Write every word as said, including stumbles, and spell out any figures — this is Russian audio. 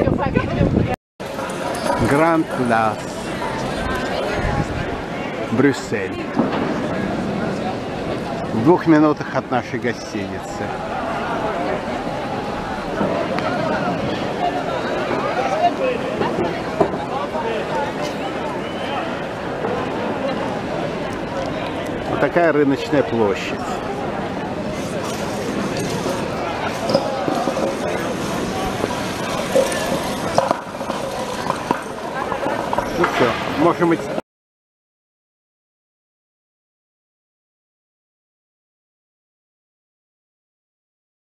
Гранд Пляс, Брюссель. В двух минутах от нашей гостиницы. Вот такая рыночная площадь. Ну все, можем идти.